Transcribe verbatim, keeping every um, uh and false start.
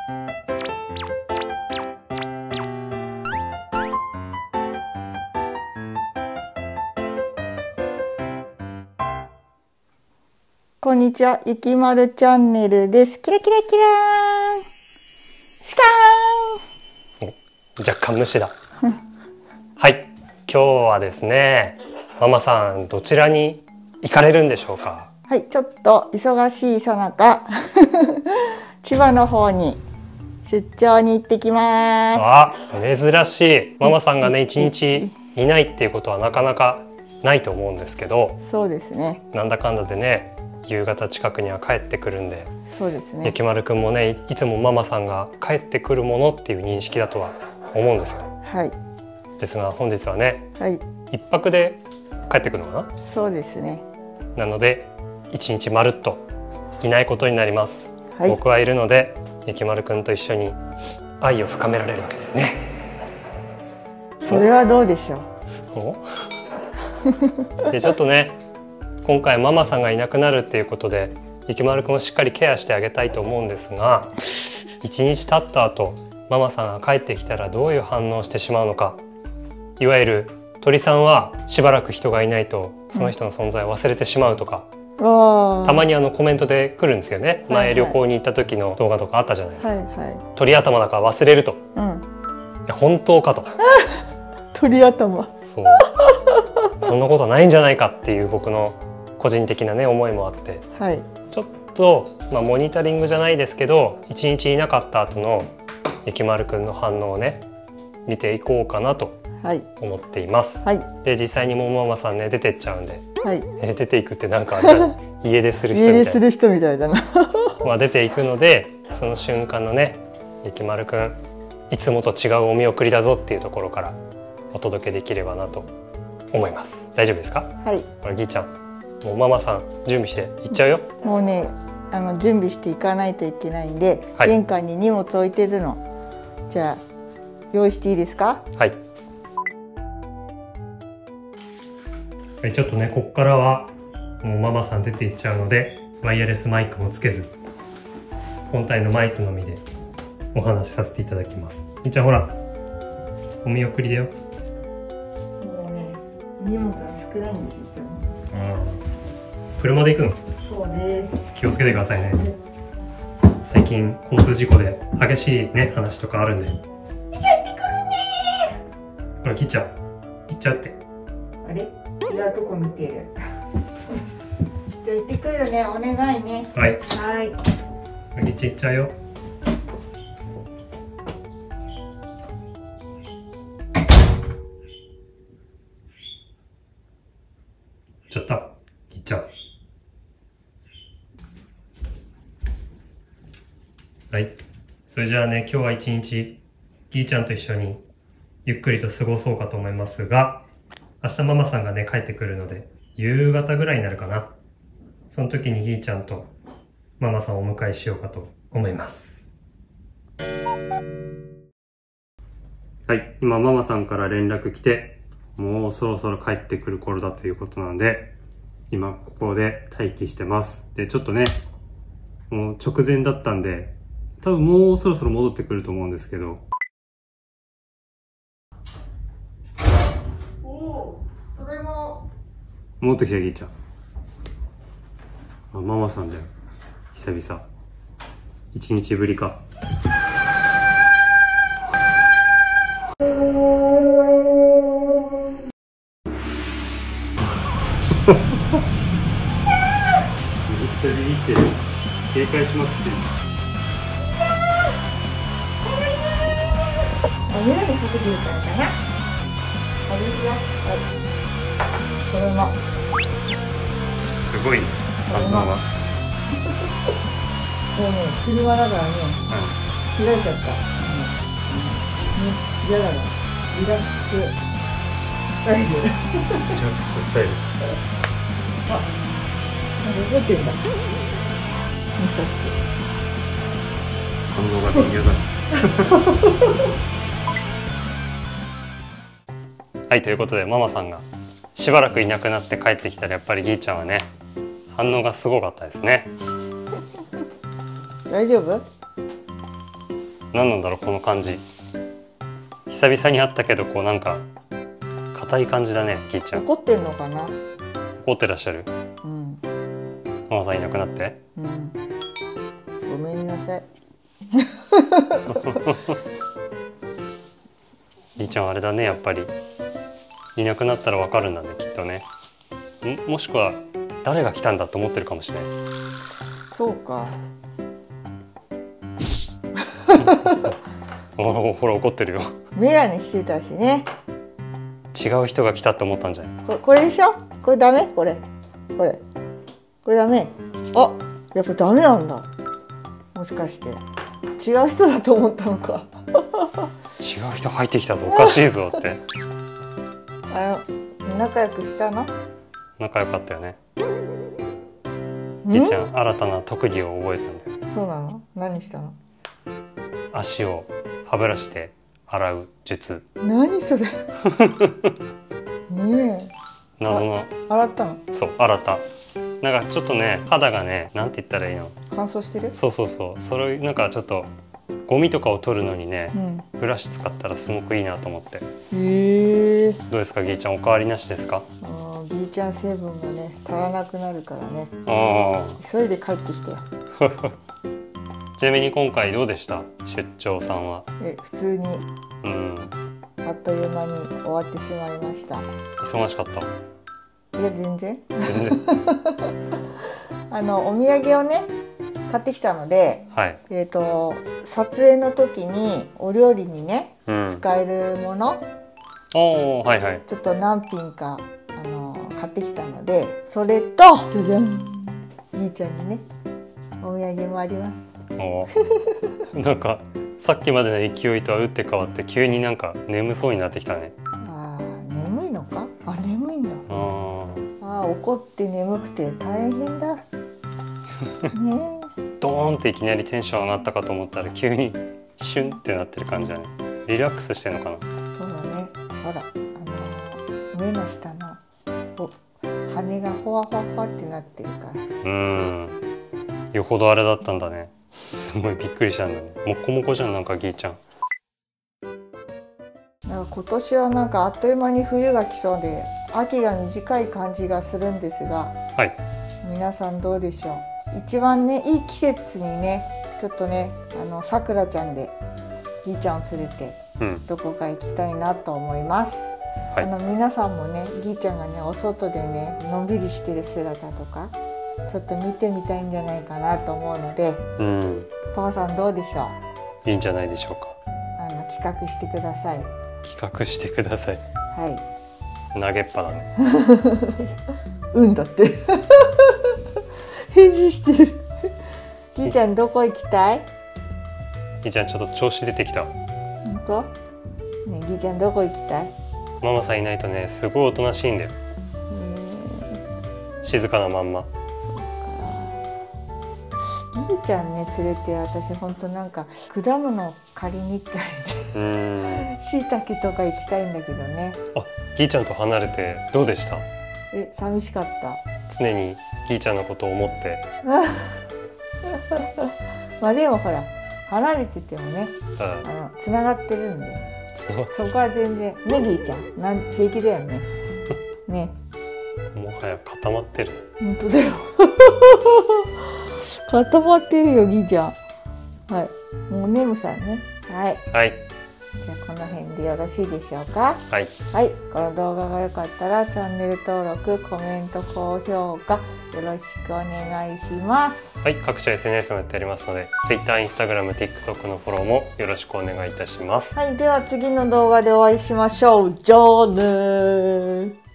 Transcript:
こんにちは、ゆきまるチャンネルです。キラキラキラーン。シカーン。 お、若干無視だ。はい、今日はですね、ママさんどちらに行かれるんでしょうか。 はい、ちょっと忙しいさなか千葉の方に出張に行ってきます。 あ、珍しい。ママさんがね、一日いないっていうことはなかなかないと思うんですけど。 そうですね。 なんだかんだでね、夕方近くには帰ってくるんで。 そうですね。 ゆきまるくんもね、いつもママさんが帰ってくるものっていう認識だとは思うんですよ。 はい。 ですが本日はね、 はい、 一泊で帰ってくるのかな。 そうですね。 なので一日まるっといないことになります。 はい、僕はいるので、ゆきまるくんと一緒に愛を深められるわけですね。 それはどうでしょう。でちょっとね、今回ママさんがいなくなるっていうことで、ゆきまるくんをしっかりケアしてあげたいと思うんですが、一日経った後、ママさんが帰ってきたらどういう反応をしてしまうのか。いわゆる鳥さんはしばらく人がいないとその人の存在を忘れてしまうとか、うん、たまにあのコメントで来るんですよね。はいはい、前旅行に行った時の動画とかあったじゃないですか。はいはい、鳥頭だから忘れると、うん、いや本当かと鳥頭、 そうそんなことはないんじゃないかっていう僕の個人的なね思いもあって、はい、ちょっと、まあ、モニタリングじゃないですけど、一日いなかった後のゆきまるくんの反応をね見ていこうかなと思っています。はい、で実際にもうママさんね出てっちゃうんで、はい、え出ていくってなんか家出する人みたいな家出する人みたいだなまあ出ていくので、その瞬間のねゆきまるくんいつもと違うお見送りだぞっていうところからお届けできればなと思います。大丈夫ですか。はい。これぎーちゃん、もうママさん準備して行っちゃうよ。 もうね、あの準備していかないといけないんで、はい、玄関に荷物置いてるの。じゃあ用意していいですか。 はい。はい、ちょっとねここからはもうママさん出て行っちゃうので、ワイヤレスマイクもつけず本体のマイクのみでお話しさせていただきます。ぎーちゃんほら、お見送りだよ。 もうね、荷物が少ないんですよ。 車で行くの？ そうです。 気をつけてくださいね。最近交通事故で激しいね話とかあるんで。行ってくるね。ほらぎーちゃん、行っちゃって。 あれ？違うとこ見てる。じゃあ行ってくるね。お願いね。 はい。 はい。 ぎーちゃん行っちゃうよ。ちょっとぎーちゃん。はい、それじゃあね、今日は一日ぎーちゃんと一緒にゆっくりと過ごそうかと思いますが、明日ママさんがね帰ってくるので夕方ぐらいになるかな。その時にぎーちゃんとママさんをお迎えしようかと思います。はい、今ママさんから連絡来て、もうそろそろ帰ってくる頃だということなので、今ここで待機してます。でちょっとね、もう直前だったんで多分もうそろそろ戻ってくると思うんですけど。 おお、それも戻ってきたぎーちゃん。あ、ママさんだよ。久々。一日ぶりか。めっちゃビビってる。警戒しまくってる。 お湯にかけてるからかな。お湯が、はい。これも。 すごいね。反応は。 もうね、車だからね。うん、開いちゃった。ね、嫌だな。リラックススタイル。リラックススタイル。 あ、なんか怒ってんだ。 反応が微妙だ。はい、ということでママさんがしばらくいなくなって帰ってきたら、やっぱりぎーちゃんはね反応がすごかったですね。 大丈夫？ 何なんだろうこの感じ。久々に会ったけどこうなんか硬い感じだねぎーちゃん。 怒ってんのかな。 怒ってらっしゃる。 うん。 ママさんいなくなって。 うん。ごめんなさい。 ぎーちゃんあれだねやっぱりいなくなったらわかるんだねきっとね。も、もしくは誰が来たんだと思ってるかもしれない。 そうか。 おほら怒ってるよ。 メガネしてたしね。 違う人が来たって思ったんじゃない。 これ、これでしょ。これダメ。これこれこれダメ。あ、やっぱダメなんだ。もしかして違う人だと思ったのか。 違う人入ってきたぞおかしいぞって。 あの仲良くしたの。 仲良かったよね。ぎーちゃん新たな特技を覚えたんだよ。 そうなの。何したの。 足を歯ブラシで洗う術。 何それ。ねえ。 謎の。 洗ったの。 そう洗った。なんかちょっとね肌がねなんて言ったらいいの。 乾燥してる。 そうそうそう。それなんかちょっとゴミとかを取るのにね、うん、ブラシ使ったらすごくいいなと思って。 へえ。 どうですかぎーちゃんおかわりなしですか。 あぎーちゃん成分がね足らなくなるからね。 あ急いで帰ってきてよ。 ちなみに今回どうでした出張さんは。 え普通に、うん、あっという間に終わってしまいました。 忙しかった。 いや全然全然あのお土産をね買ってきたので、 はい、 えーと撮影の時にお料理にね、うん、使えるものおー、はいはい、 ちょっと何品かあの買ってきたので、それとじゃじゃんぎーちゃんにねお土産もあります。 おなんかさっきまでの勢いとは打って変わって急になんか眠そうになってきたね。 あー眠いのか。あ眠いんだ。ああ怒って眠くて大変だ。ねドーンっていきなりテンション上がったかと思ったら急にシュンってなってる感じだね。リラックスしてんのかな。 そうだね。ほらあの目の下の羽がほわほわほわってなってるから。うーんよほどあれだったんだね。すごいびっくりしたんだね。もこもこじゃんなんかぎーちゃん。 なんか今年はなんかあっという間に冬が来そうで秋が短い感じがするんですが、はい、皆さんどうでしょう。一番ねいい季節にねちょっとねあのさくらちゃんでぎーちゃんを連れてどこか行きたいなと思います。うん、あの皆さんもねぎーちゃんがねお外でねのんびりしてる姿とかちょっと見てみたいんじゃないかなと思うので、うん、パパさんどうでしょう。いいんじゃないでしょうか。 あの企画してください。 企画してください。 はい。 投げっぱだね。 うんだって。返事してる。ぎーちゃんどこ行きたい？ ぎーちゃんちょっと調子出てきた。 本当？ねぎーちゃんどこ行きたい？ ママさんいないとねすごいおとなしいんだよ。静かなまんま。ぎーちゃんね連れて私ほんとなんか果物借りに行ったりねしいたけとか行きたいんだけどね。あぎーちゃんと離れてどうでした？え寂しかった。常にぎーちゃんのことを思ってまあでもほら離れててもね、うん、あのつながってるんでそこは全然ねぎーちゃんなん平気だよね。ねもはや固まってる。本当だよ固まってるよぎーちゃん。はい、もうねむさんね。はい。はい。じゃあこの辺でよろしいでしょうか。はい。はい。この動画が良かったらチャンネル登録、コメント、高評価よろしくお願いします。はい。各種 エスエヌエス もやっておりますので、Twitter、Instagram、TikTok のフォローもよろしくお願いいたします。はい。では次の動画でお会いしましょう。じゃあねー。